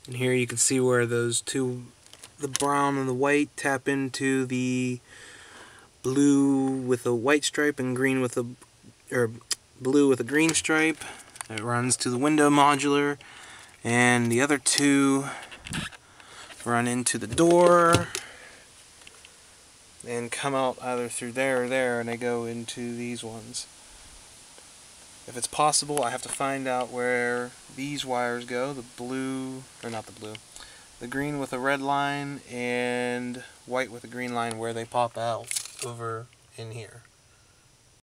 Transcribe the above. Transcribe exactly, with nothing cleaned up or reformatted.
And here you can see where those two, the brown and the white, tap into the blue with a white stripe and green with a, or blue with a green stripe. It runs to the window modular, and the other two run into the door and come out either through there or there, and they go into these ones. If it's possible, I have to find out where these wires go, the blue, or not the blue, the green with a red line and white with a green line, where they pop out over in here.